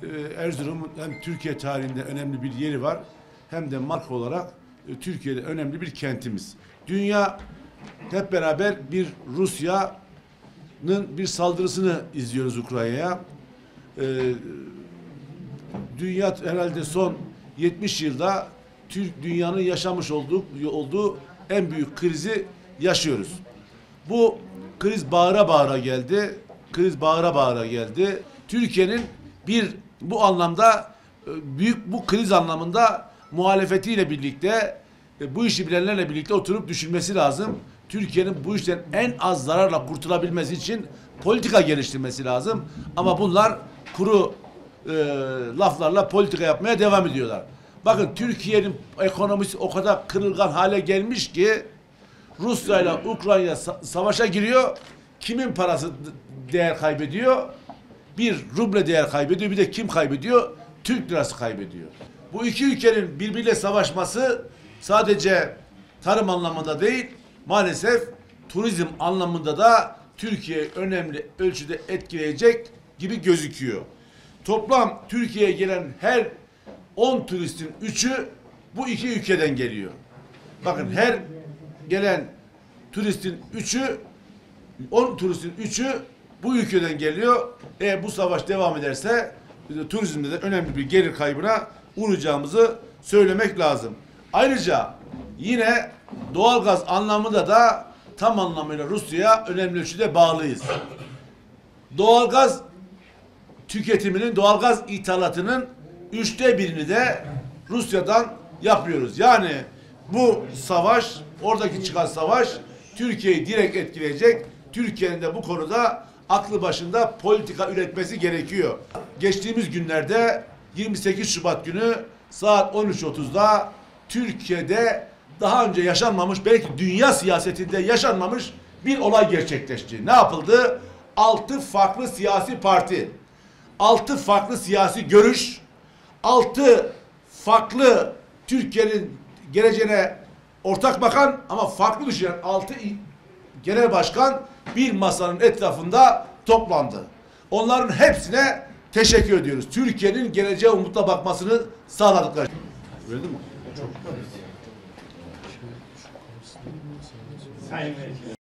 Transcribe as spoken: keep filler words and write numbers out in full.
Erzurum hem Türkiye tarihinde önemli bir yeri var hem de marka olarak Türkiye'de önemli bir kentimiz. Dünya hep beraber bir Rusya'nın bir saldırısını izliyoruz Ukrayna'ya. Ee, dünya herhalde son yetmiş yılda Türk dünyanın yaşamış olduğu, olduğu en büyük krizi yaşıyoruz. Bu kriz bağıra bağıra geldi. Kriz bağıra bağıra geldi. Türkiye'nin bir bu anlamda büyük bu kriz anlamında muhalefetiyle birlikte bu işi bilenlerle birlikte oturup düşünmesi lazım. Türkiye'nin bu işten en az zararla kurtulabilmesi için politika geliştirmesi lazım. Ama bunlar kuru e, laflarla politika yapmaya devam ediyorlar. Bakın Türkiye'nin ekonomisi o kadar kırılgan hale gelmiş ki Rusya ile Ukrayna savaşa giriyor. Kimin parası değer kaybediyor? Bir ruble değer kaybediyor. Bir de kim kaybediyor? Türk lirası kaybediyor. Bu iki ülkenin birbiriyle savaşması sadece tarım anlamında değil, maalesef turizm anlamında da Türkiye önemli ölçüde etkileyecek gibi gözüküyor. Toplam Türkiye'ye gelen her on turistin üçü bu iki ülkeden geliyor. Bakın her gelen turistin üçü, on turistin üçü bu ülkeden geliyor. Eğer bu savaş devam ederse turizmde de önemli bir gelir kaybına uğrayacağımızı söylemek lazım. Ayrıca yine doğalgaz anlamında da tam anlamıyla Rusya'ya önemli ölçüde bağlıyız. Doğalgaz tüketiminin, doğalgaz ithalatının üçte birini de Rusya'dan yapıyoruz. Yani bu savaş, oradaki çıkan savaş Türkiye'yi direkt etkileyecek. Türkiye'nin de bu konuda aklı başında politika üretmesi gerekiyor. Geçtiğimiz günlerde yirmi sekiz Şubat günü saat on üç otuzda Türkiye'de daha önce yaşanmamış, belki dünya siyasetinde yaşanmamış bir olay gerçekleşti. Ne yapıldı? Altı farklı siyasi parti, altı farklı siyasi görüş, altı farklı Türkiye'nin geleceğine ortak bakan ama farklı düşünen altı genel başkan bir masanın etrafında toplandı. Onların hepsine teşekkür ediyoruz. Türkiye'nin geleceğe umutla bakmasını sağladıkları. Öyle mi? Çok.